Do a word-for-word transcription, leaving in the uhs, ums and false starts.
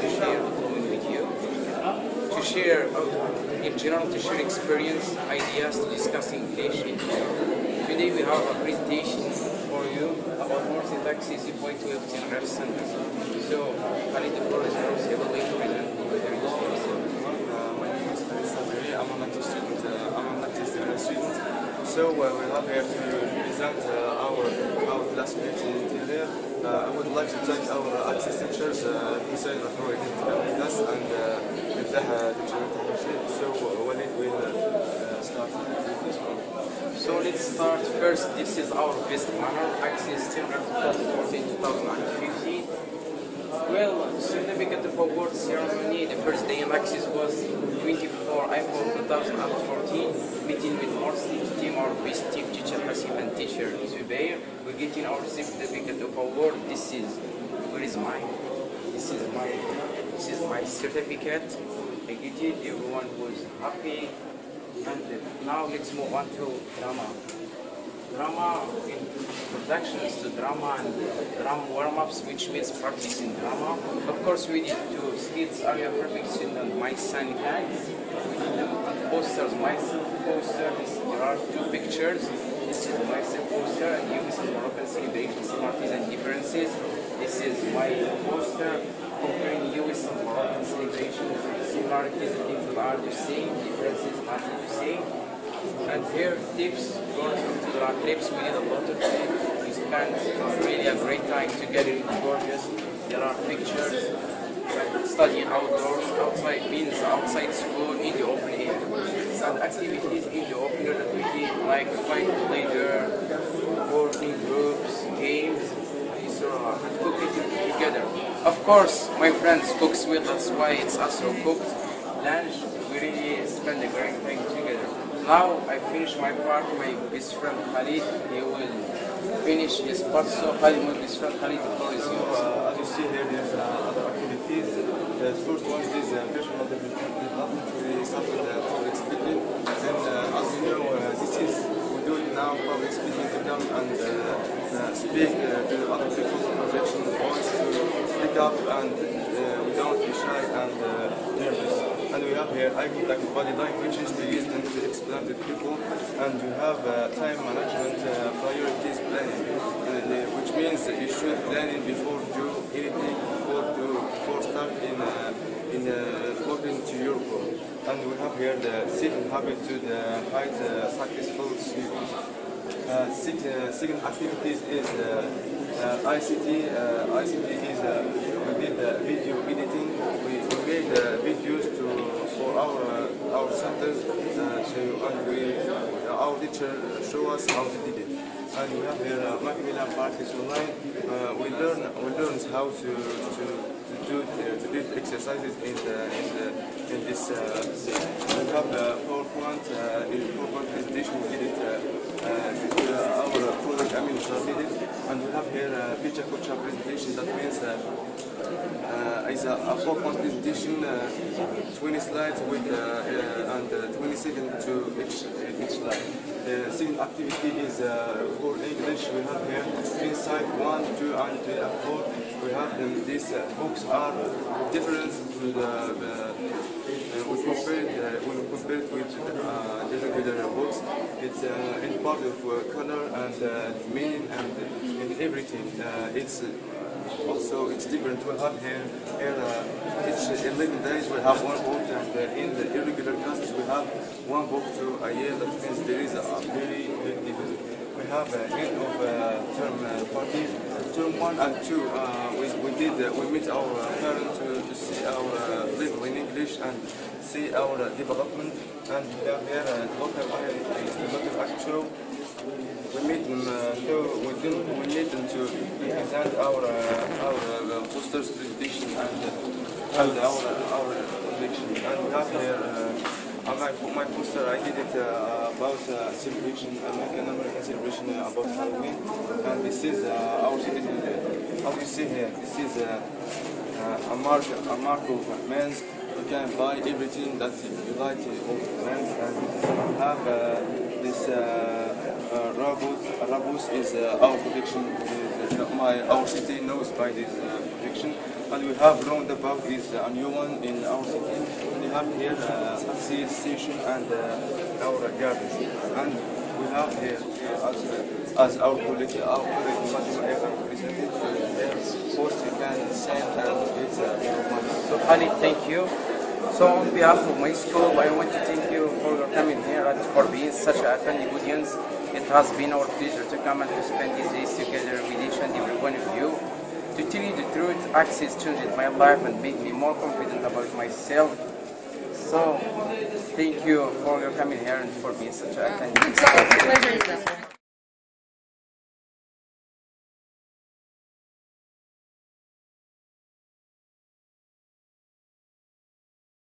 to share the following with you. To share, uh, in general, to share experience, ideas, to discuss English. Today we have a presentation for you about Morsi Taxi zero point twelve in Ref Center. So, Khalid, the floor is yours. You have a way to present. My name is Khalid Sabri. I'm a math student. Uh, I'm a math student. So uh, we have here to present uh, our our classmate here. Uh, I would like to thank our access teachers, uh, Hussein Rafoui with us, and Miftaha teacher. So Walid will uh, start with this one. So let's start first. This is our best manner, Axis ten twenty fourteen to twenty fifteen. Well, certificate of award ceremony, the first day in Axis was twenty-four April two thousand fourteen, meeting with Morsi team, our best team teacher Hasim and teacher Zubair. We're getting our certificate of award. This is, where is mine? This is my, this is my certificate. I get it, everyone was happy. And now let's move on to drama. Drama in productions to drama and drama warm-ups, which means practicing drama. Of course, we did two skits, Area Perfection and My Sunny Tags. We did the posters, myself poster. This, there are two pictures. This is myself poster and U S Moroccan celebration, similarities and differences. This is my poster comparing U S and Moroccan celebration, similarities, things that are the same, differences, nothing to say. And here, tips, going to the trips, we did a lot of things. We spent really a great time together in gorgeous. There are pictures, studying outdoors, outside means outside school, in the open air. And activities in the open air that we did, like find pleasure, working groups, games, and cooking together. Of course, my friends cooks with, that's why it's also cooked. Lunch, we really spend a great time together. Now I finish my part, my best friend Khalid, he will finish his part. So Khalid, my best friend Khalid, the floor is yours. Uh, as you see here, there's uh, other activities. The first one is uh, personal development. We started uh, public speaking. And uh, as you know, uh, this is, we do it now, public speaking to come and uh, uh, speak uh, to other people's projection voice, to speak up, and uh, we don't be shy and uh, nervous. And we have here eye contact body language, which is to use them to explain to people. And you have uh, time management, uh, priorities planning, uh, which means that you should plan it before do anything, before do before start in uh, in uh, according to your goal. And we have here the second habit to the height uh, successful students. Uh, six, uh, second activities is uh, uh, I C T. Uh, I C T is uh, we did uh, video editing. We, we made uh, videos to for our uh, our centers. Uh, so and we uh, our teacher show us how to do it. And we have here uh, Macmillan practice online. Uh, we learn we learn how to to to do uh, to do exercises in the in the in this. Uh, we have uh, PowerPoint uh, in PowerPoint presentation. We did it. Uh, Uh, our product administrator did it, and we have here a picture culture presentation. That means uh, uh, is a, a PowerPoint presentation, uh, twenty slides with uh, uh, and uh, twenty seconds to each each slide. The second activity is uh, for English. We have here inside one, two, and three, and four. We have them. These uh, books are different to the. the Uh, we compare it, uh, when we compare it with uh, the regular books, it's uh, in part of uh, color and uh, meaning and in everything. Uh, it's uh, also it's different. We have here, here uh, each eleven days we have one book, and uh, in the irregular classes we have one book to a year. That means there is a very big difference. We have uh, end of uh, term uh, parties. Term one and two, uh, we, we did uh, we meet our uh, parents to, to see our uh, level in English and see our uh, development. And we have here a uh, local local act show. We meet them uh, to we, did, we need them to present our uh, our uh, posters presentation and uh, and our uh, our prediction. And we have here. Uh, Uh, my, my poster, I did it uh, about uh, celebration, American American celebration uh, about Halloween, and this is uh, our citizen. As you see here, this is uh, uh, a mark, a mark of men's. You can buy everything that you like of men's, and we have uh, this uh, uh, robot. Rabus is uh, our prediction. My our city knows by this uh, prediction. and we have Roundabout is a new one in our city. We have here uh, Axis station and uh, our gardens, and we have here uh, as, as our colleague, our colleague Fatima Egan presented uh, there. First, you can send and get uh, your money. So Khalid, thank you. So on behalf of my school, I want to thank you for your coming here and for being such a friendly audience. It has been our pleasure to come and to spend these days together with each and every one of you. To tell you the truth, Axis changed my life and made me more confident about myself. So, thank you for your coming here and for being such a kind. It's always a pleasure.